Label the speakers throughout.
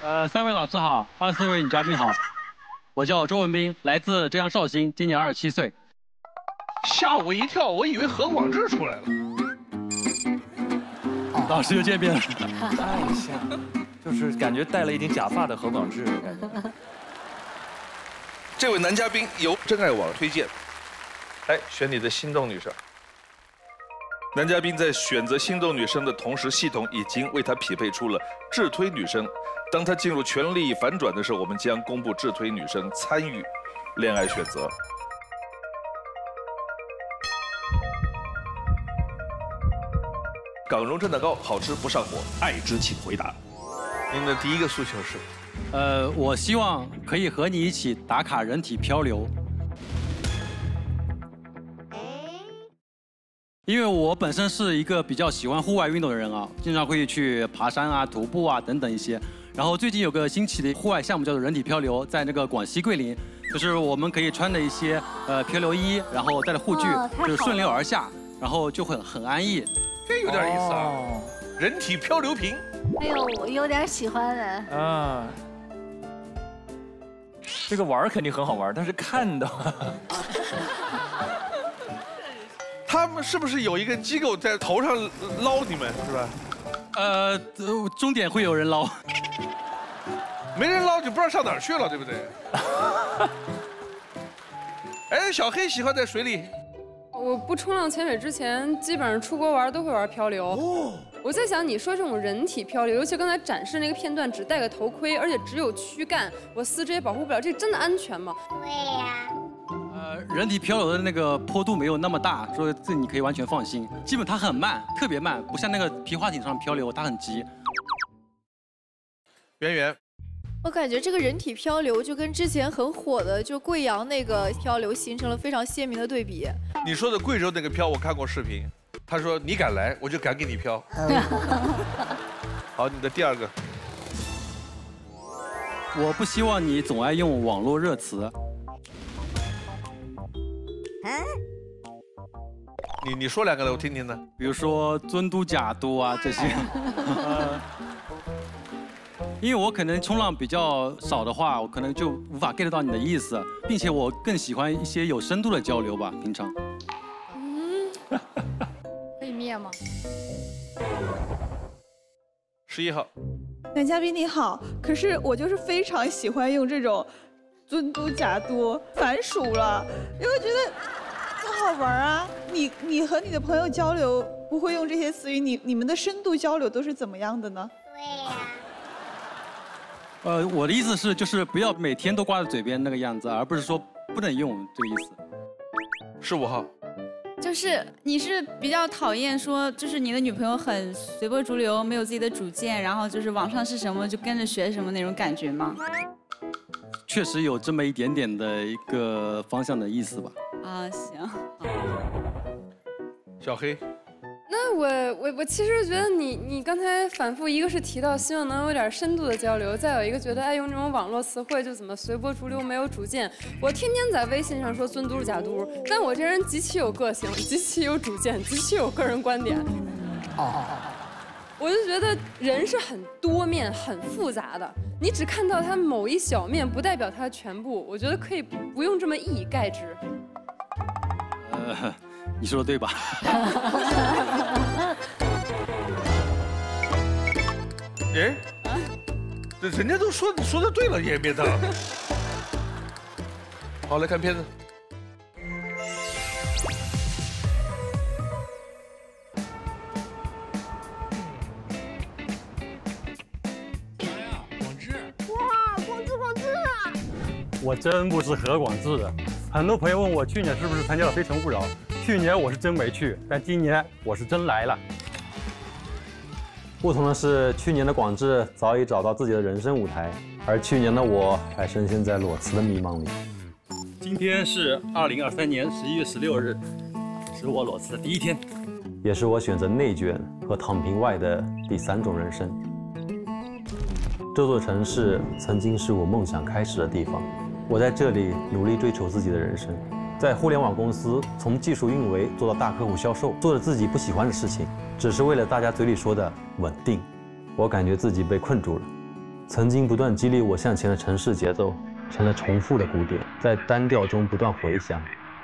Speaker 1: 三位老师好，24位女嘉宾好，我叫周文斌，来自浙江绍兴，今年27岁。
Speaker 2: 吓我一跳，我以为何广智出来了。
Speaker 1: 老师又见面了，
Speaker 3: 太像，就是感觉戴了一顶假发的何广智的感觉。
Speaker 2: 这位男嘉宾由真爱网推荐，来选你的心动女生。男嘉宾在选择心动女生的同时，系统已经为他匹配出了智推女生。当他进入权力反转的时候，我们将公布智推女生参与恋爱选择。港荣蒸蛋糕好吃不上火，爱之请回答。您的第一个诉求是？
Speaker 1: 我希望可以和你一起打卡人体漂流。因为我本身是一个比较喜欢户外运动的人啊，经常会去爬山啊、徒步啊等等一些。然后最近有个新起的户外项目叫做人体漂流，在那个广西桂林，就是我们可以穿的一些漂流衣，然后带着护具，就是顺流而下，然后就会很安逸。
Speaker 2: 这有点意思啊，人体漂流瓶。
Speaker 4: 哎呦，我有点喜欢的。
Speaker 3: 啊，这个玩肯定很好玩，但是看的。
Speaker 2: 他们是不是有一个机构在头上捞你们，是吧？
Speaker 1: 终点会有人捞，
Speaker 2: 没人捞就不知道上哪儿去了，对不对？哎，小黑喜欢在水里。
Speaker 5: 我不冲浪潜水之前，基本上出国玩都会玩漂流。哦，我在想，你说这种人体漂流，尤其刚才展示那个片段，只戴个头盔，而且只有躯干，我四肢也保护不了，这真的安全吗？
Speaker 4: 对呀。
Speaker 1: 人体漂流的那个坡度没有那么大，所以这你可以完全放心。基本它很慢，特别慢，不像那个皮划艇上漂流，它很急。
Speaker 2: 圆圆，
Speaker 6: 我感觉这个人体漂流就跟之前很火的就贵阳那个漂流形成了非常鲜明的对比。
Speaker 2: 你说的贵州那个漂，我看过视频，他说你敢来，我就敢给你漂。好，你的第二个。
Speaker 1: 我不希望你总爱用网络热词。
Speaker 2: 你说两个来，我听听呢。
Speaker 1: 比如说尊嘟假嘟啊这些。因为我可能冲浪比较少的话，我可能就无法 get 到你的意思，并且我更喜欢一些有深度的交流吧，平常。
Speaker 6: 可以灭吗
Speaker 2: ？11号。
Speaker 7: 男嘉宾你好，可是我就是非常喜欢用这种尊嘟假嘟，烦鼠了，因为觉得很好玩啊。你和你的朋友交流不会用这些词语，你们的深度交流都是怎么样的呢？
Speaker 4: 对呀。
Speaker 1: 我的意思是，就是不要每天都挂在嘴边那个样子，而不是说不能用这个意思。
Speaker 2: 15号。
Speaker 8: 就是你是比较讨厌说，就是你的女朋友很随波逐流，没有自己的主见，然后就是网上是什么就跟着学什么那种感觉吗？
Speaker 1: 确实有这么一点点的一个方向的意思吧。
Speaker 8: 啊，行。
Speaker 2: 小黑。
Speaker 5: 那我其实觉得你刚才反复，一个是提到希望能有点深度的交流，再有一个觉得爱用这种网络词汇就怎么随波逐流没有主见。我天天在微信上说尊嘟假嘟，但我这人极其有个性，极其有主见，极其有个人观点。我就觉得人是很多面、很复杂的，你只看到他某一小面，不代表他的全部。我觉得可以不用这么一以概之。
Speaker 1: 你说的对吧？
Speaker 2: 哎，人家都说你说的对了，也别当。好，来看片子。
Speaker 9: 我真不是何广智的。很多朋友问我去年是不是参加了《非诚勿扰》，去年我是真没去，但今年我是真来了。不同的是，去年的广智早已找到自己的人生舞台，而去年的我还深陷在裸辞的迷茫里。
Speaker 1: 今天是2023年11月16日，是我裸辞的第一天，
Speaker 9: 也是我选择内卷和躺平外的第3种人生。这座城市曾经是我梦想开始的地方。我在这里努力追求自己的人生，在互联网公司从技术运维做到大客户销售，做着自己不喜欢的事情，只是为了大家嘴里说的稳定。我感觉自己被困住了， 曾经不断激励我向前的城市节奏，成了重复的鼓点，在单调中不断回响。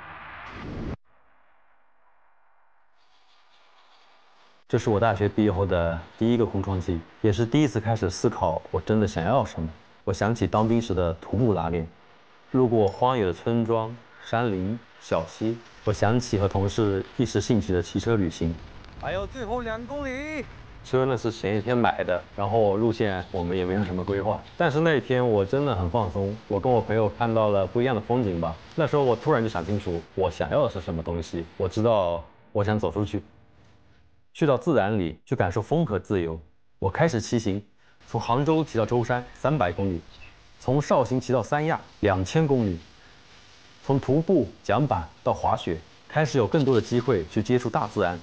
Speaker 9: 这是我大学毕业后的第一个空窗期，也是第一次开始思考我真的想要什么。我想起当兵时的徒步拉练，路过荒野的村庄、山林、小溪。我想起和同事一时兴起的骑车旅行。还有最后2公里。车呢是前一天买的，然后路线我们也没有什么规划。但是那一天我真的很放松，我跟我朋友看到了不一样的风景吧。那时候我突然就想清楚，我想要的是什么东西。我知道我想走出去。去到自然里，去感受风和自由。我开始骑行，从杭州骑到舟山300公里，从绍兴骑到三亚2000公里，从徒步、桨板到滑雪，开始有更多的机会去接触大自然。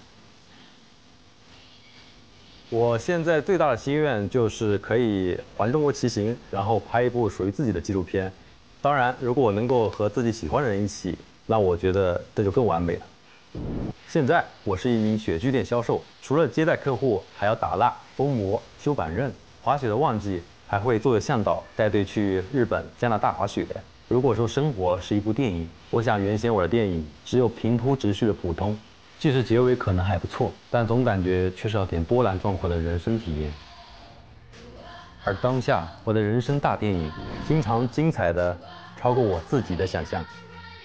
Speaker 9: 我现在最大的心愿就是可以环中国骑行，然后拍一部属于自己的纪录片。当然，如果我能够和自己喜欢的人一起，那我觉得这就更完美了。现在我是一名雪具店销售，除了接待客户，还要打蜡、封膜、修板刃。滑雪的旺季还会作为向导带队去日本、加拿大滑雪。如果说生活是一部电影，我想原先我的电影只有平铺直叙的普通，即使结尾可能还不错，但总感觉缺少点波澜壮阔的人生体验。而当下我的人生大电影，经常精彩的超过我自己的想象。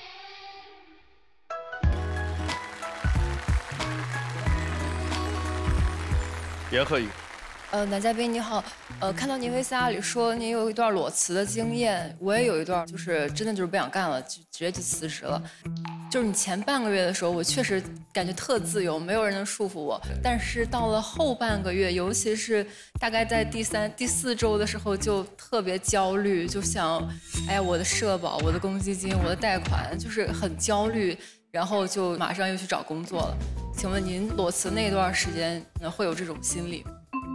Speaker 2: 严鹤颖，
Speaker 10: 男嘉宾你好，看到您 VCR 里说您有一段裸辞的经验，我也有一段，就是真的就是不想干了，就直接就辞职了。就是你前半个月的时候，我确实感觉特自由，没有人能束缚我。但是到了后半个月，尤其是大概在第3、第4周的时候，就特别焦虑，就想，哎呀，我的社保、我的公积金、我的贷款，就是很焦虑，然后就马上又去找工作了。请问您裸辞那段时间，会有这种心理吗？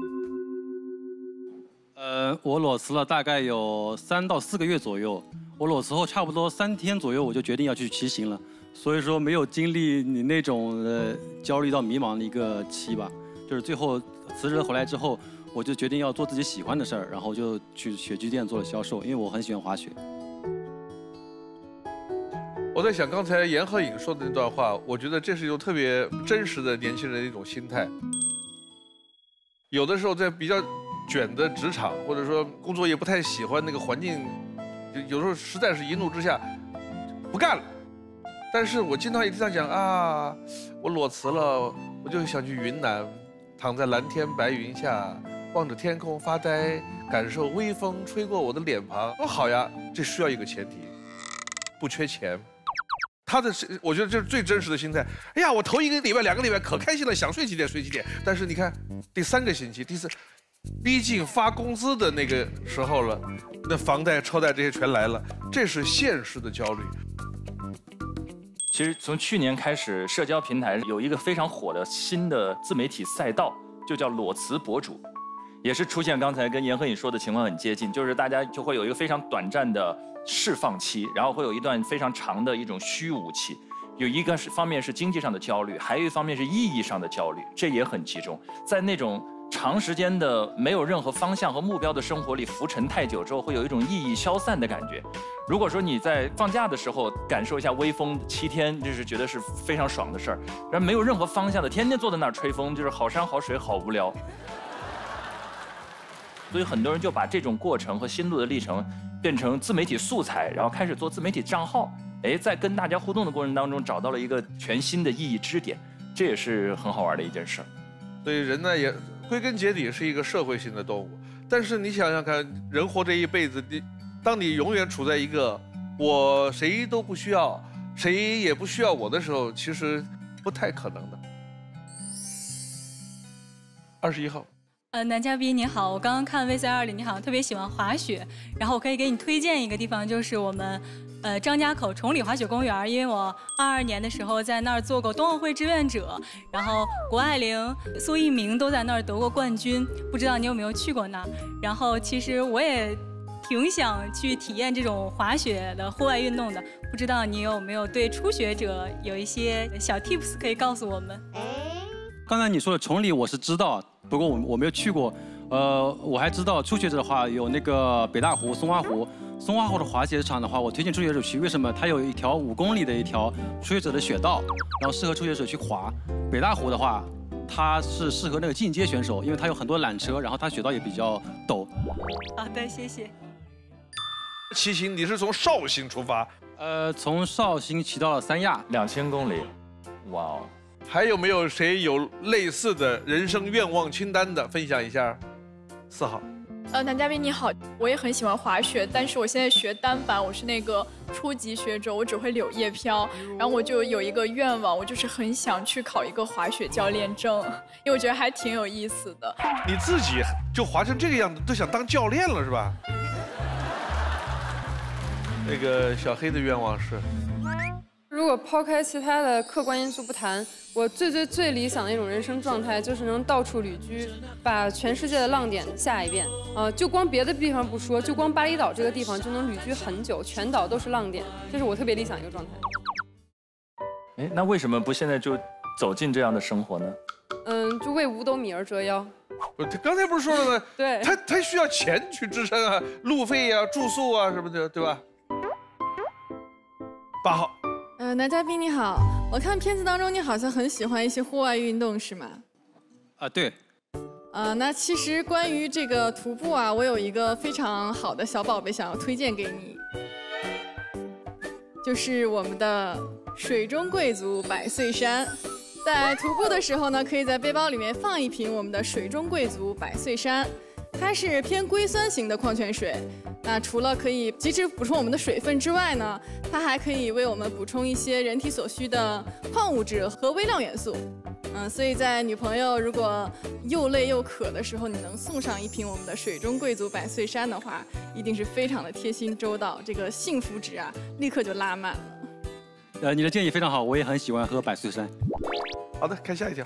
Speaker 1: 我裸辞了大概有3到4个月左右。我裸辞后差不多3天左右，我就决定要去骑行了。所以说没有经历你那种焦虑到迷茫的一个期吧。就是最后辞职回来之后，我就决定要做自己喜欢的事儿，然后就去雪具店做了销售，因为我很喜欢滑雪。
Speaker 2: 我在想刚才严鹤颖说的那段话，我觉得这是一种特别真实的年轻人的一种心态。有的时候在比较卷的职场，或者说工作也不太喜欢那个环境，有时候实在是一怒之下不干了。但是我经常也听他讲啊，我裸辞了，我就想去云南，躺在蓝天白云下，望着天空发呆，感受微风吹过我的脸庞。哦，好呀，这需要一个前提，不缺钱。他的，我觉得这是最真实的心态。哎呀，我头1个礼拜、2个礼拜可开心了，想睡几点睡几点。但是你看，第3个星期、逼近发工资的那个时候了，那房贷、车贷这些全来了，这是现实的焦虑。
Speaker 3: 其实从去年开始，社交平台有一个非常火的新的自媒体赛道，就叫裸辞博主，也是出现刚才跟严鹤颖说的情况很接近，就是大家就会有一个非常短暂的释放期，然后会有一段非常长的一种虚无期。有一个方面是经济上的焦虑，还有一方面是意义上的焦虑，这也很集中。在那种长时间的没有任何方向和目标的生活里浮沉太久之后，会有一种意义消散的感觉。如果说你在放假的时候感受一下微风7天，就是觉得是非常爽的事儿，然后没有任何方向的，天天坐在那儿吹风，就是好山好水好无聊。所以很多人就把这种过程和心路的历程变成自媒体素材，然后开始做自媒体账号。在跟大家互动的过程当中，找到了一个全新的意义支点，这也是很好玩的一件事儿。
Speaker 2: 所以人呢，也归根结底是一个社会性的动物。但是你想想看，人活这一辈子，当你永远处在一个我谁都不需要，谁也不需要我的时候，其实不太可能的。21号。
Speaker 11: 男嘉宾你好，我刚刚看 VCR 里你好像特别喜欢滑雪，然后我可以给你推荐一个地方，就是我们张家口崇礼滑雪公园，因为我22年的时候在那儿做过冬奥会志愿者，然后谷爱凌、苏翊鸣都在那儿得过冠军，不知道你有没有去过那儿？然后其实我也挺想去体验这种滑雪的户外运动的，不知道你有没有对初学者有一些小 tips 可以告诉我们？
Speaker 1: 刚才你说的崇礼我是知道，不过我没有去过。 我还知道初学者的话有那个北大湖、松花湖。松花湖的滑雪场的话，我推荐初学者去，为什么？它有一条5公里的一条初学者的雪道，然后适合初学者去滑。北大湖的话，它是适合那个进阶选手，因为它有很多缆车，然后它雪道也比较陡。
Speaker 11: 好的，谢谢。
Speaker 2: 骑行你是从绍兴出发？
Speaker 1: 从绍兴骑到了三亚
Speaker 3: ，2000公里。哇哦！
Speaker 2: 还有没有谁有类似的人生愿望清单的？分享一下。4号。
Speaker 12: 男嘉宾你好，我也很喜欢滑雪，但是我现在学单板，我是那个初级学者，我只会柳叶飘。然后我就有一个愿望，我就是很想去考一个滑雪教练证，因为我觉得还挺有意思的。
Speaker 2: 你自己就滑成这个样子，都想当教练了是吧？那个小黑的愿望是，
Speaker 5: 如果抛开其他的客观因素不谈，我最理想的一种人生状态就是能到处旅居，把全世界的浪点下一遍。就光别的地方不说，就光巴厘岛这个地方就能旅居很久，全岛都是浪点，这是我特别理想一个状态。
Speaker 3: 哎，那为什么不现在就走进这样的生活呢？
Speaker 5: 就为5斗米而折腰。
Speaker 2: 他刚才不是说了吗？
Speaker 5: 对，
Speaker 2: 他需要钱去支撑啊，路费啊、住宿啊什么的，对吧？8号。
Speaker 13: 男嘉宾你好，我看片子当中你好像很喜欢一些户外运动，是吗？
Speaker 1: 对。
Speaker 13: 那其实关于这个徒步啊，我有一个非常好的小宝贝想要推荐给你，就是我们的水中贵族百岁山。在徒步的时候呢，可以在背包里面放一瓶我们的水中贵族百岁山，它是偏硅酸型的矿泉水。那除了可以及时补充我们的水分之外呢，它还可以为我们补充一些人体所需的矿物质和微量元素。所以在女朋友如果又累又渴的时候，你能送上一瓶我们的水中贵族百岁山的话，一定是非常的贴心周到，这个幸福值啊，立刻就拉满了。
Speaker 1: 你的建议非常好，我也很喜欢喝百岁山。
Speaker 2: 好的，看下一条。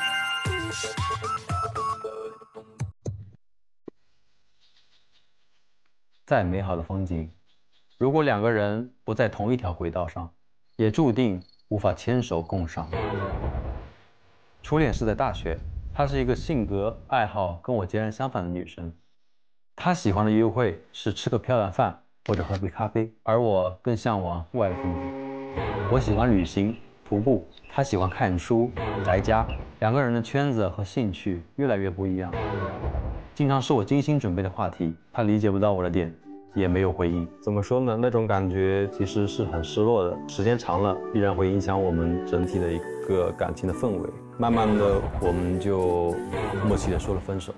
Speaker 9: 再美好的风景，如果2个人不在同一条轨道上，也注定无法牵手共赏。初恋是在大学，她是一个性格爱好跟我截然相反的女生。她喜欢的约会是吃个漂亮饭或者喝杯咖啡，而我更向往户外风景。我喜欢旅行、徒步，她喜欢看书、宅家。2个人的圈子和兴趣越来越不一样。经常是我精心准备的话题，他理解不到我的点，也没有回应。怎么说呢？那种感觉其实是很失落的，时间长了必然会影响我们整体的一个感情的氛围。慢慢的，我们就默契的说了分手。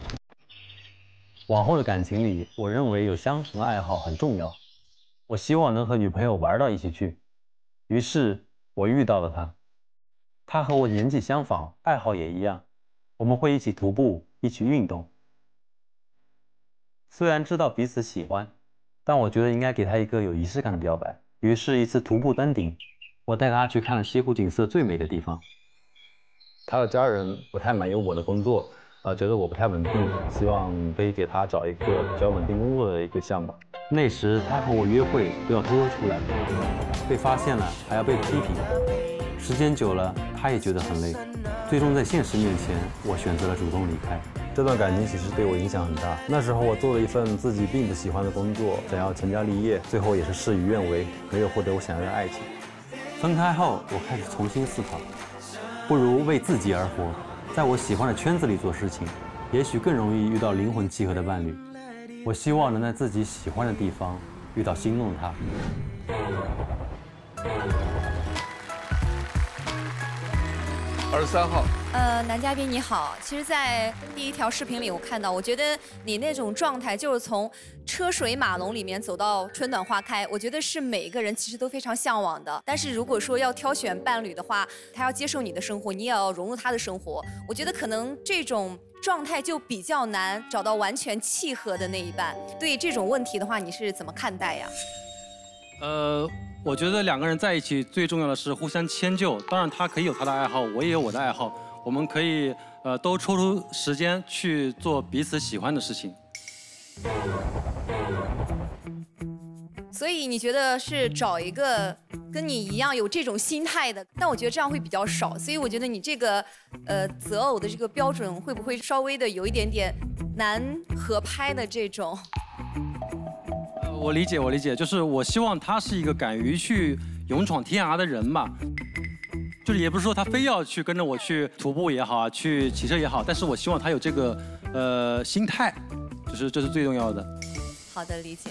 Speaker 9: 往后的感情里，我认为有相同的爱好很重要。我希望能和女朋友玩到一起去，于是我遇到了她。她和我年纪相仿，爱好也一样，我们会一起徒步，一起运动。虽然知道彼此喜欢，但我觉得应该给他一个有仪式感的表白。于是，一次徒步登顶，我带他去看了西湖景色最美的地方。他的家人不太满意我的工作，觉得我不太稳定，希望可以给他找一个比较稳定工作的一个项目。那时他和我约会都要偷偷出来，被发现了还要被批评。时间久了，他也觉得很累。最终在现实面前，我选择了主动离开。这段感情其实对我影响很大。那时候我做了一份自己并不喜欢的工作，想要成家立业，最后也是事与愿违，没有获得我想要的爱情。分开后，我开始重新思考，不如为自己而活，在我喜欢的圈子里做事情，也许更容易遇到灵魂契合的伴侣。我希望能在自己喜欢的地方遇到心动的他。
Speaker 2: 23号。
Speaker 14: 男嘉宾你好，其实，在第1条视频里我看到，我觉得你那种状态就是从车水马龙里面走到春暖花开，我觉得是每一个人其实都非常向往的。但是如果说要挑选伴侣的话，他要接受你的生活，你也要融入他的生活，我觉得可能这种状态就比较难找到完全契合的那一半。对这种问题的话，你是怎么看待呀？
Speaker 1: 我觉得2个人在一起最重要的是互相迁就。当然，他可以有他的爱好，我也有我的爱好，我们可以都抽出时间去做彼此喜欢的事情。
Speaker 14: 所以你觉得是找一个跟你一样有这种心态的？但我觉得这样会比较少，所以我觉得你这个择偶的这个标准会不会稍微的有一点点难合拍的这种？
Speaker 1: 我理解，就是我希望他是一个敢于去勇闯天涯的人嘛。就是也不是说他非要去跟着我去徒步也好啊，去骑车也好，但是我希望他有这个心态，就是这是最重要的。
Speaker 14: 好的，理解。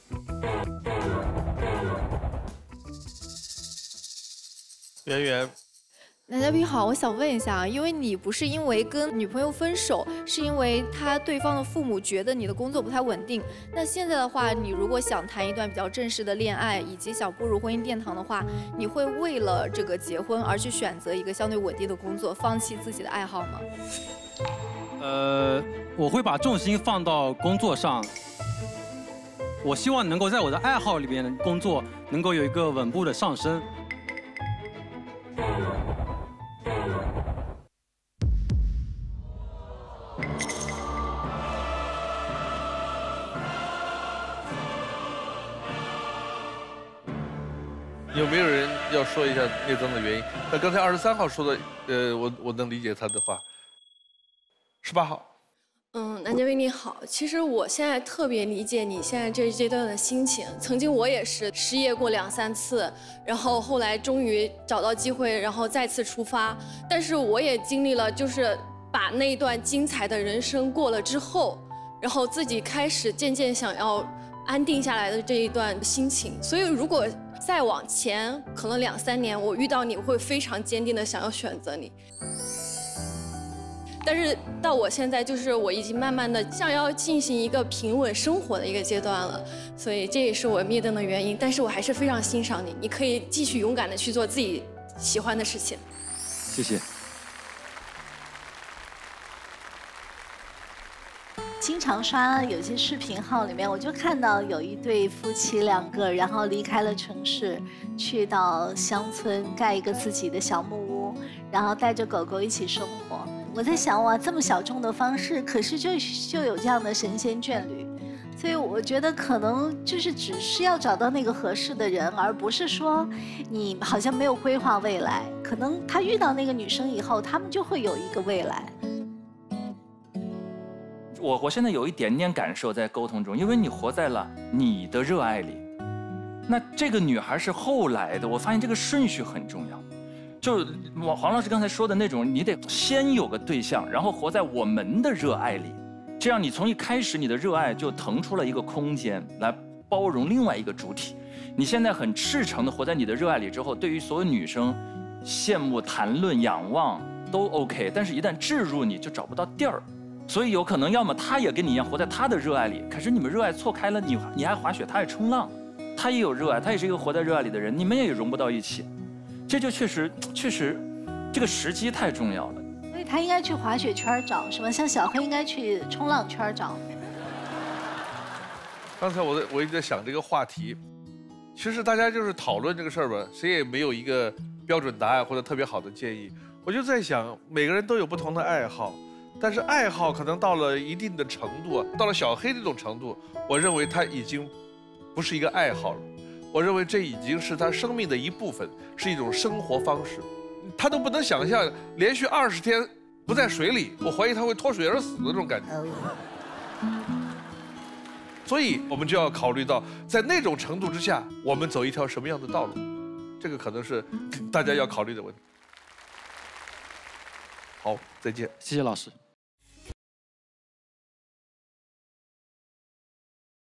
Speaker 2: 圆圆，
Speaker 6: 男嘉宾好，我想问一下，因为你不是因为跟女朋友分手，是因为对方的父母觉得你的工作不太稳定。那现在的话，你如果想谈一段比较正式的恋爱，以及想步入婚姻殿堂的话，你会为了这个结婚而去选择一个相对稳定的工作，放弃自己的爱好吗？
Speaker 1: 我会把重心放到工作上。我希望能够在我的爱好里面工作，能够有一个稳步的上升。
Speaker 2: 有没有人要说一下聂增的原因？那刚才23号说的，我能理解他的话。18号。
Speaker 15: 男嘉宾你好，其实我现在特别理解你现在这阶段的心情。曾经我也是失业过2、3次，然后后来终于找到机会，然后再次出发。但是我也经历了，就是把那段精彩的人生过了之后，然后自己开始渐渐想要安定下来的这一段心情。所以如果再往前，可能2、3年，我遇到你，我会非常坚定的想要选择你。但是到我现在，就是我已经慢慢的想要进行一个平稳生活的一个阶段了，所以这也是我灭灯的原因。但是我还是非常欣赏你，你可以继续勇敢的去做自己喜欢的事情。
Speaker 1: 谢谢。
Speaker 16: 经常刷有些视频号里面，我就看到有一对夫妻2个，然后离开了城市，去到乡村盖一个自己的小木屋，然后带着狗狗一起生活。我在想，哇，这么小众的方式，可是就有这样的神仙眷侣，所以我觉得可能就是只是要找到那个合适的人，而不是说你好像没有规划未来，可能他遇到那个女生以后，他们就会有一个未来。
Speaker 3: 我现在有一点点感受在沟通中，因为你活在了你的热爱里，那这个女孩是后来的，我发现这个顺序很重要。就黄老师刚才说的那种，你得先有个对象，然后活在我们的热爱里，这样你从一开始你的热爱就腾出了一个空间来包容另外一个主体。你现在很赤诚的活在你的热爱里之后，对于所有女生羡慕、谈论、仰望都 OK， 但是一旦置入你就找不到地儿。所以有可能要么他也跟你一样活在他的热爱里，可是你们热爱错开了，你爱滑雪，他爱冲浪，他也有热爱，他也是一个活在热爱里的人，你们也融不到一起。这就确实，这个时机太重要了。
Speaker 16: 所以他应该去滑雪圈找，是吧？像小黑应该去冲浪圈找。
Speaker 2: 刚才我一直在想这个话题，其实大家就是讨论这个事儿吧，谁也没有一个标准答案或者特别好的建议。我就在想，每个人都有不同的爱好，但是爱好可能到了一定的程度，到了小黑这种程度，我认为他已经不是一个爱好了。我认为这已经是他生命的一部分，是一种生活方式。他都不能想象连续20天不在水里，我怀疑他会脱水而死的那种感觉。所以我们就要考虑到，在那种程度之下，我们走一条什么样的道路，这个可能是大家要考虑的问题。好，再见。
Speaker 1: 谢谢老师。